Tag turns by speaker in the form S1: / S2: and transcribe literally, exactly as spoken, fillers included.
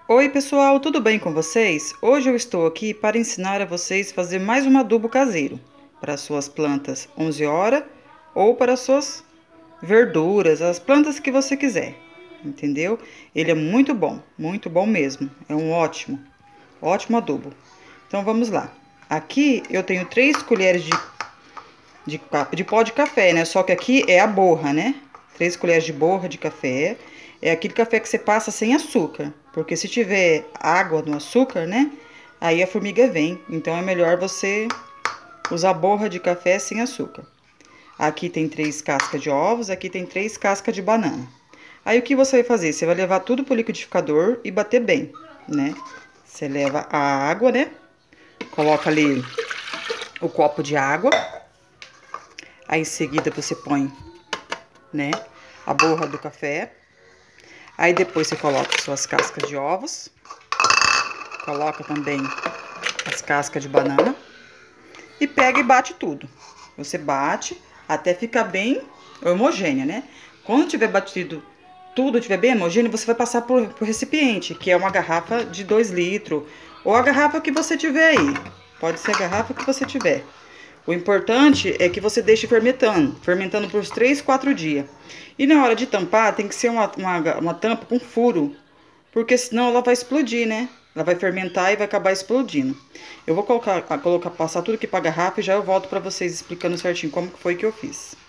S1: Oi pessoal, tudo bem com vocês? Hoje eu estou aqui para ensinar a vocês a fazer mais um adubo caseiro para suas plantas onze horas ou para suas verduras, as plantas que você quiser, entendeu? Ele é muito bom, muito bom mesmo, é um ótimo, ótimo adubo. Então vamos lá. Aqui eu tenho três colheres de, de, de pó de café, né? Só que aqui é a borra, né? Três colheres de borra de café. É aquele café que você passa sem açúcar. Porque se tiver água no açúcar, né? Aí a formiga vem. Então é melhor você usar borra de café sem açúcar. Aqui tem três cascas de ovos, aqui tem três cascas de banana. Aí o que você vai fazer? Você vai levar tudo pro liquidificador e bater bem, né? Você leva a água, né? Coloca ali o copo de água. Aí em seguida você põe, né, a borra do café. Aí depois você coloca suas cascas de ovos. Coloca também as cascas de banana. E pega e bate tudo. Você bate até ficar bem homogênea, né? Quando tiver batido tudo, tiver bem homogêneo, você vai passar por, por recipiente, que é uma garrafa de dois litros. Ou a garrafa que você tiver aí. Pode ser a garrafa que você tiver. O importante é que você deixe fermentando, fermentando por uns três, quatro dias. E na hora de tampar, tem que ser uma, uma, uma tampa com furo, porque senão ela vai explodir, né? Ela vai fermentar e vai acabar explodindo. Eu vou colocar, colocar passar tudo aqui pra garrafa e já eu volto pra vocês explicando certinho como que foi que eu fiz.